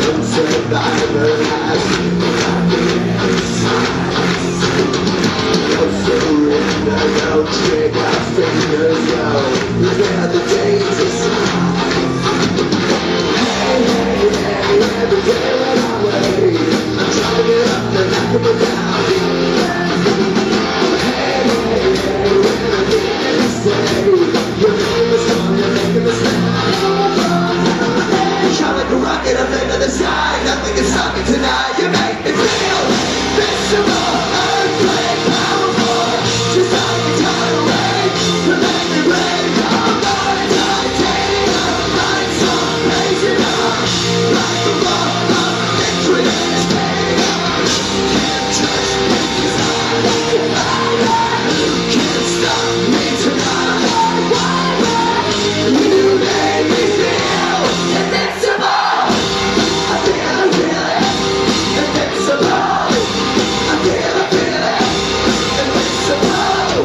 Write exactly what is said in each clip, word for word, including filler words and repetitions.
Survivor has happiness. No surrender, no trick our fingers, no. We've had the days of slide. Hey, hey, hey, every day when I wait, I'm trying to get up and knock them down. Hey, hey, hey, when I'm beginning to stay, you're making me strong, you're making me stand. Shine like a rocket up into the sky. Nothing can stop me tonight. You make me feel invincible, earthquake, powerful. Just like a tidal wave, you make me brave. I'm burning titanium, like some blazing up. Like the rock of victory is kingdom. Can't touch me 'cause I'm alive. Can't stop me tonight. You make me feel invincible. I feel it, feel it, invincible. I feel it, feel it, invincible.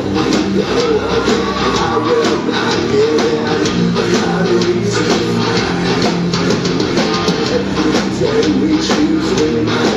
I will not give in. I'm not easy. Every day we choose, we might.